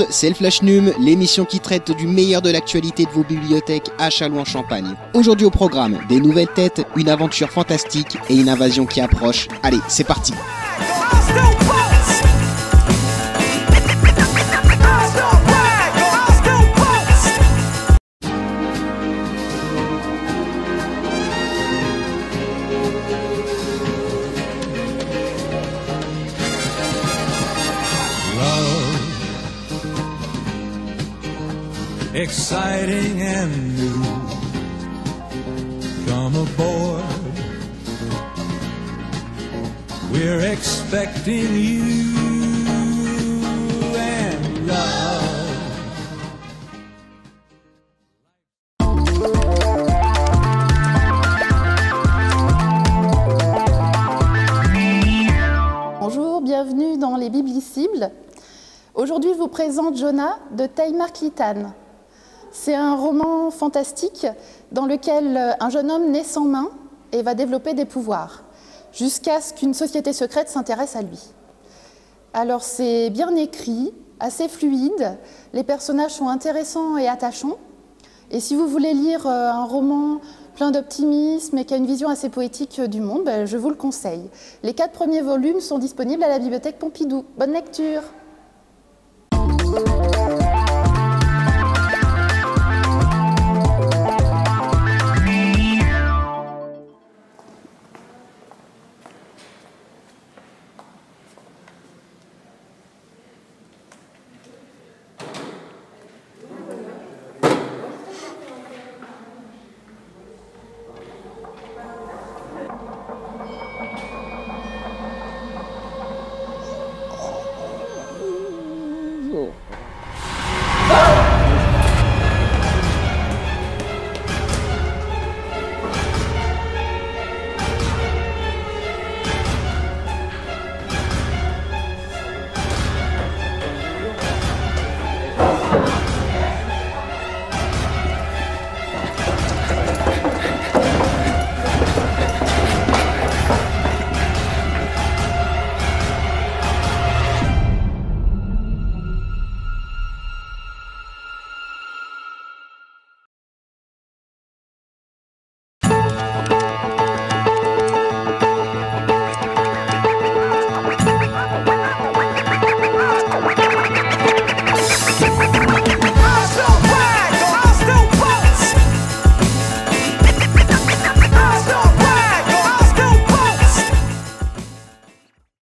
c'est le Flash Num, l'émission qui traite du meilleur de l'actualité de vos bibliothèques à Châlons-en-Champagne. Aujourd'hui au programme, des nouvelles têtes, une aventure fantastique et une invasion qui approche. Allez, c'est parti! Exciting and new. Come aboard. We're expecting you and love. Bonjour, bienvenue dans les Biblicibles. Aujourd'hui, je vous présente Jonah de Taïmar Clitane. C'est un roman fantastique dans lequel un jeune homme naît sans main et va développer des pouvoirs, jusqu'à ce qu'une société secrète s'intéresse à lui. Alors c'est bien écrit, assez fluide, les personnages sont intéressants et attachants. Et si vous voulez lire un roman plein d'optimisme et qui a une vision assez poétique du monde, je vous le conseille. Les 4 premiers volumes sont disponibles à la bibliothèque Pompidou. Bonne lecture!